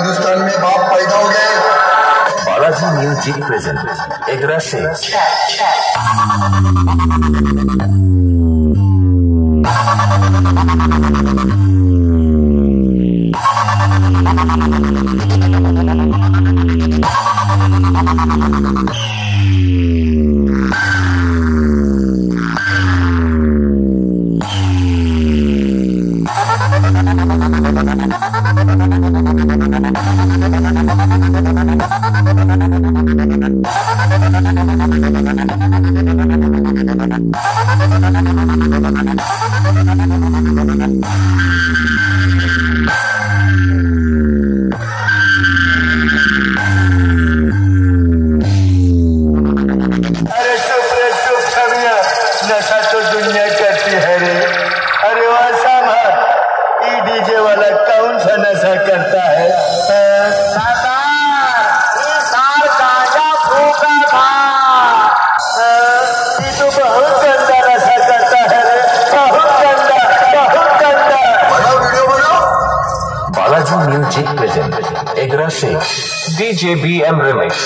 हिंदुस्तान में बाप पैदा हो गए। बालाजी म्यूजिक प्रेजेंट एगरा से नशा तो दुनिया करती है रे। अरे वह साहब ई डीजे वाला कौन सा नशा करता है? सरदार गांजा फूका था। ये तो बहुत गंदा नशा करता है रे, बहुत गंदा, बहुत गंदा। बनाओ वीडियो बनाओ। बालाजी म्यूजिक प्रेजेंट एगरा से डीजे BM रिमिक्स।